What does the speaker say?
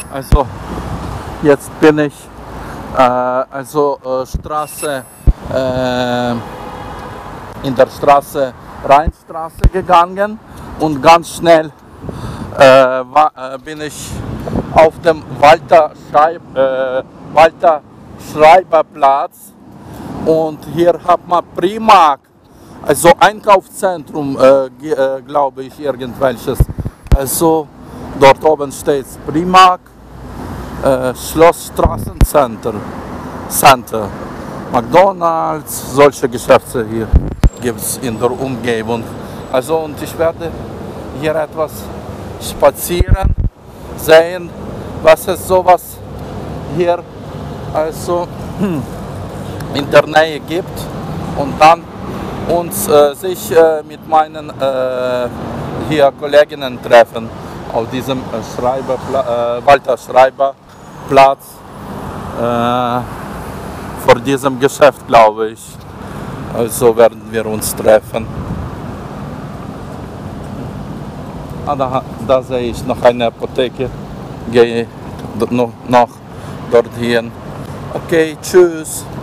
Also jetzt bin ich Straße in der Straße Rheinstraße gegangen und ganz schnell bin ich auf dem Walter Schreiber Platz und hier hat man Primark, also Einkaufszentrum, glaube ich, irgendwelches. Also dort oben steht Primark, Schlossstraßencenter, McDonalds, solche Geschäfte hier gibt es in der Umgebung. Also und ich werde hier etwas spazieren, sehen, was es sowas hier also in der Nähe gibt und dann uns sich mit meinen hier Kolleginnen treffen auf diesem Walter Schreiber Platz vor diesem Geschäft, glaube ich. Also werden wir uns treffen. Da sehe ich noch eine Apotheke. Gehe noch dorthin. Okay, tschüss.